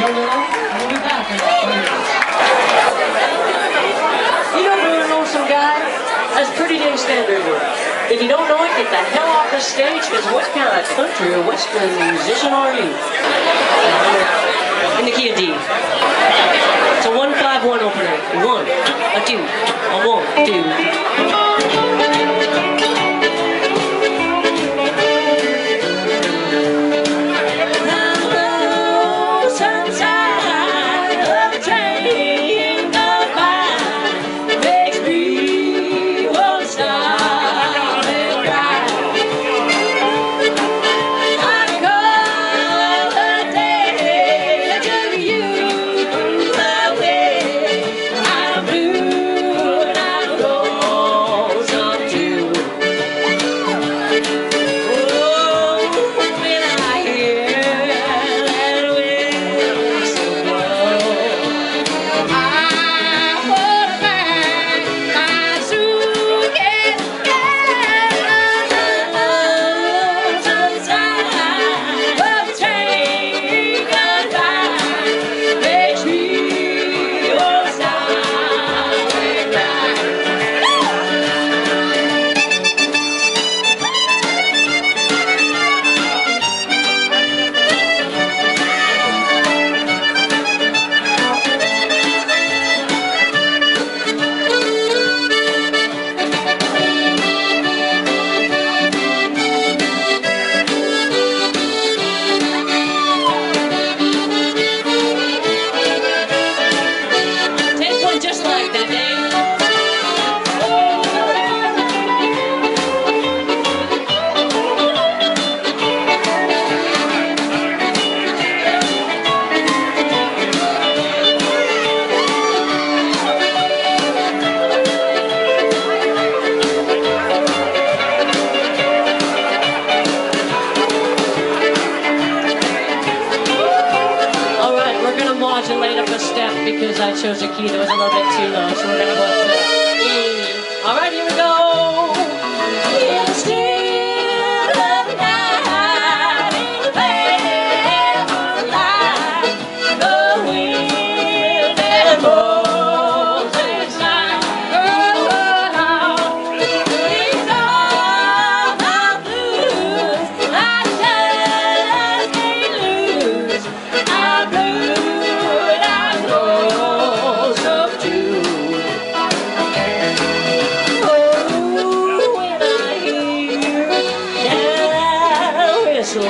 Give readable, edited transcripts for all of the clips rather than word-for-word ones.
little. We'll be back in about 3 minutes. You know Bruno Lonesome Guy? That's pretty damn standard work. If you don't know it, get the hell off the stage, because what kind of country or western musician are you? In the key of D. It's a 1-5-1 opener. 1, a 2, a 1, 2. Modulate up a step because I chose a key that was a little bit too low, so we're gonna go up to E. All right, here we go. Instead of night in the pale light, the wind and blows inside. These are the blues I just can't lose. I'm blue. So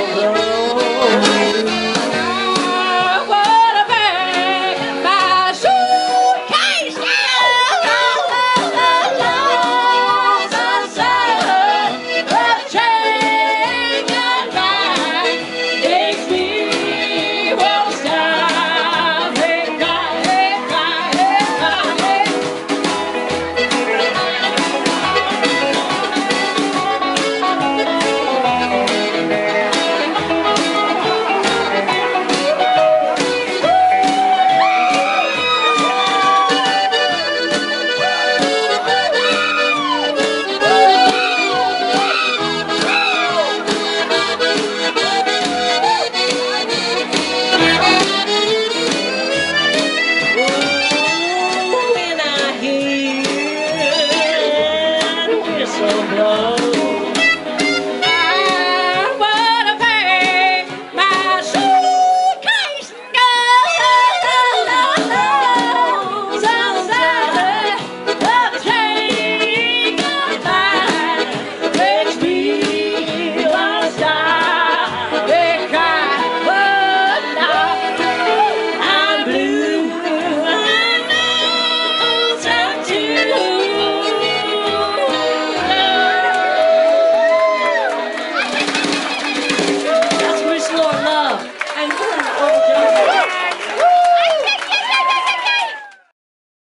blow.